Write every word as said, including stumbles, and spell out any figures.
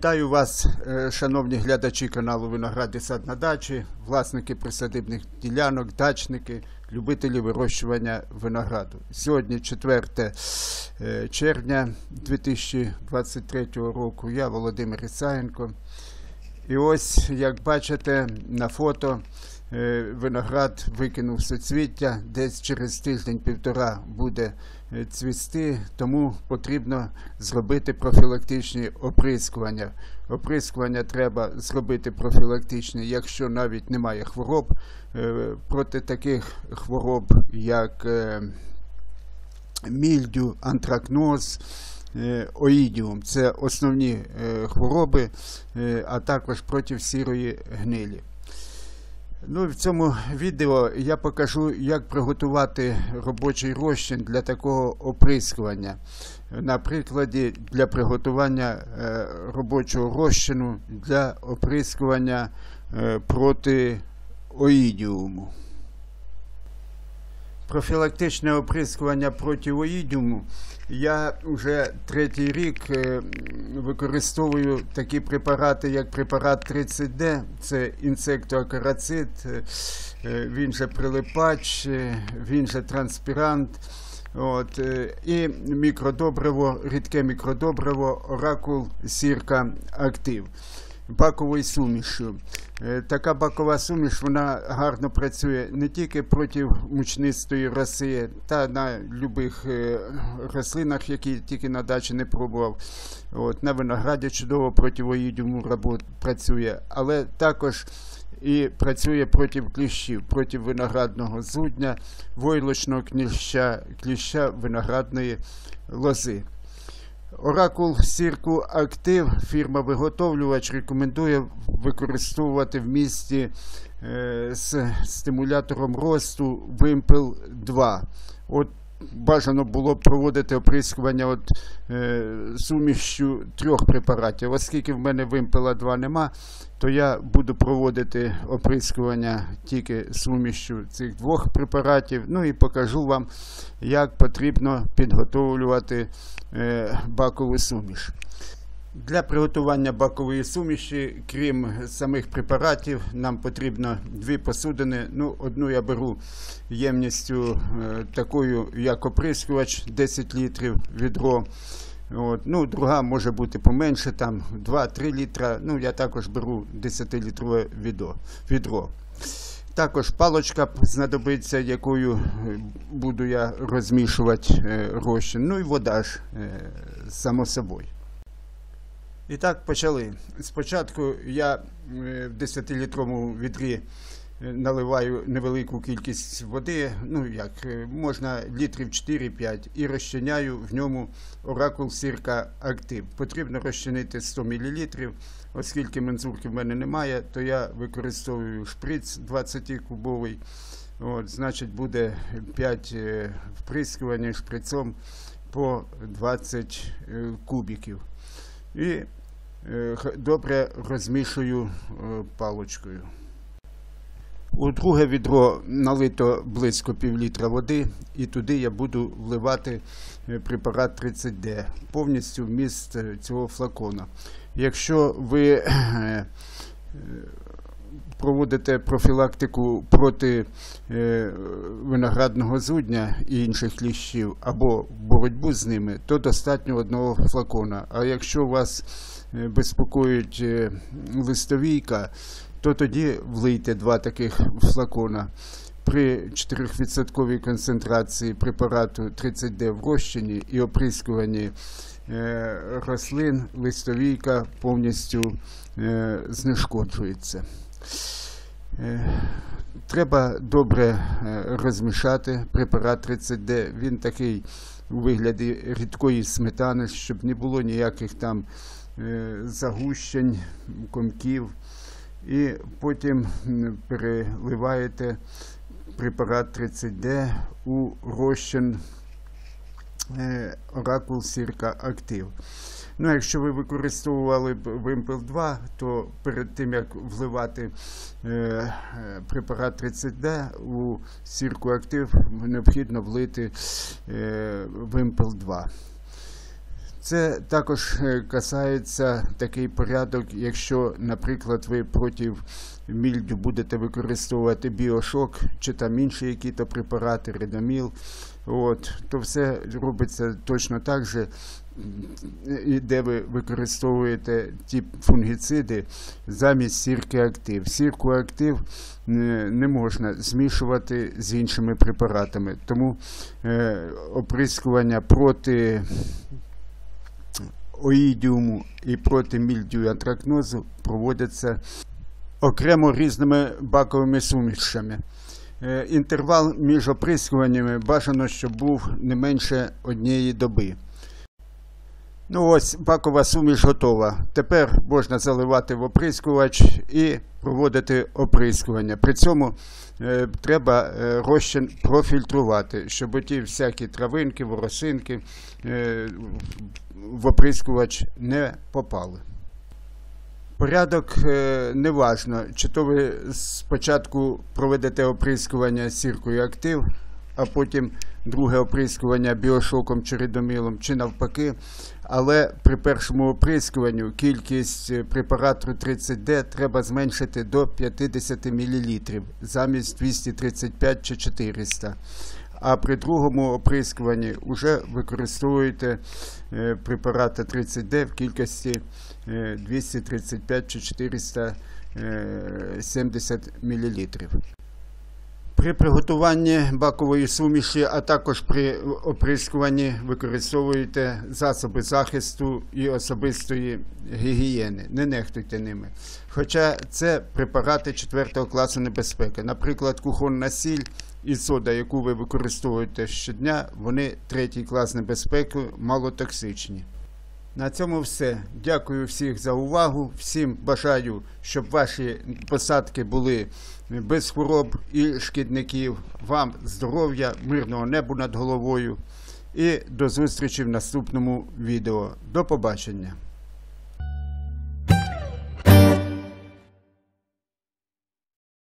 Вітаю вас, шановні глядачі каналу «Виноград і сад на дачі», власники присадибних ділянок, дачники, любителі вирощування винограду. Сьогодні четверте червня дві тисячі двадцять третього року. Я Володимир Ісаєнко. І ось, як бачите на фото, виноград викинув суцвіття, десь через тиждень-півтора буде цвісти, тому потрібно зробити профілактичні оприскування. Оприскування треба зробити профілактичні, якщо навіть немає хвороб, проти таких хвороб, як мільдю, антракноз, оїдіум. Це основні хвороби, а також проти сірої гнилі. Ну, в цьому відео я покажу, як приготувати робочий розчин для такого оприскування. На прикладі для приготування робочого розчину для оприскування проти оїдіуму. Профілактичне оприскування проти оїдіуму я вже третій рік використовую такі препарати, як препарат тридцять де, це інсектоакарицид, він же прилипач, він же транспірант. От, і мікродобриво, рідке мікродобриво Оракул Сірка Актив баковою сумішю. Така бакова суміш, вона гарно працює не тільки проти мучнистої роси, та на будь-яких рослинах, які тільки на дачі не пробував. От, на винограді чудово проти оїдіуму працює, але також і працює проти кліщів, проти виноградного зудня, войлочного кліща, кліща виноградної лози. Оракул Сірку Актив, фірма-виготовлювач, рекомендує використовувати в місті е, з стимулятором росту Вимпел два. От бажано було б проводити оприскування от, е, сумішю трьох препаратів. Оскільки в мене Вимпела два нема, то я буду проводити оприскування тільки сумішю цих двох препаратів. Ну і покажу вам, як потрібно підготовлювати е, бакову суміш. Для приготування бакової суміші, крім самих препаратів, нам потрібно дві посудини. Ну, одну я беру ємністю е, такою, як оприскувач, десять літрів, відро. От, ну, друга може бути поменше, там два-три літра. Ну, я також беру десятилітрове відро. Також палочка знадобиться, якою буду я розмішувати е, розчин. Ну і вода ж, е, само собою. І так, почали. Спочатку я в десятилітровому відрі наливаю невелику кількість води, ну як, можна літрів чотири-п'ять, і розчиняю в ньому Оракул Сірка Актив. Потрібно розчинити сто мілілітрів, оскільки мензурки в мене немає, то я використовую шприц двадцятикубовий. От, значить, буде п'ять вприскувань шприцом по двадцять кубиків. І добре розмішую паличкою. У друге відро налито близько пів літра води, і туди я буду вливати препарат тридцять де, повністю вміст цього флакона. Якщо ви проводите профілактику проти виноградного зудня і інших кліщів, або боротьбу з ними, то достатньо одного флакона. А якщо вас безпокоїть листовійка, то тоді влийте два таких флакона. При чотирьохвідсотковій концентрації препарату тридцять де в розчині і оприскуванні е, рослин, листовійка повністю е, знешкоджується. Е, треба добре е, розмішати препарат тридцять де. Він такий у вигляді рідкої сметани, щоб не було ніяких там е, загущень, комків. І потім переливаєте препарат тридцять де у розчин Оракул Сірка Актив. Ну, якщо ви використовували Вимпел два, то перед тим, як вливати е, препарат тридцять де у Сірку Актив, необхідно влити е, Вимпел два. Це також касається такий порядок, якщо, наприклад, ви проти мільдю будете використовувати біошок чи там інші якісь препарати, редоміл, от, то все робиться точно так же, де ви використовуєте ті фунгіциди замість сірки актив. Сірку актив не можна змішувати з іншими препаратами, тому е, оприскування проти оїдіуму і проти мільдю і антракнозу проводяться окремо різними баковими сумішами. Е, інтервал між оприскуваннями бажано, щоб був не менше однієї доби. Ну ось, бакова суміш готова. Тепер можна заливати в оприскувач і проводити оприскування. При цьому е, треба е, розчин профільтрувати, щоб оті всякі травинки, воросинки е, в оприскувач не попали. Порядок е, не важно, чи то ви спочатку проведете оприскування сіркою актив, а потім друге оприскування біошоком чи редомілом, чи навпаки. Але при першому оприскуванню кількість препарату тридцять де треба зменшити до п'ятдесят мілілітрів замість двісті тридцять п'ять чи чотириста. А при другому оприскуванні вже використовуєте препарати тридцять де в кількості двісті тридцять п'ять чи чотириста сімдесят мілілітрів. При приготуванні бакової суміші, а також при оприскуванні використовуєте засоби захисту і особистої гігієни. Не нехтуйте ними. Хоча це препарати четвертого класу небезпеки. Наприклад, кухонна сіль і сода, яку ви використовуєте щодня, вони третій клас небезпеки, малотоксичні. На цьому все. Дякую всіх за увагу. Всім бажаю, щоб ваші посадки були без хвороб і шкідників. Вам здоров'я, мирного неба над головою. І до зустрічі в наступному відео. До побачення.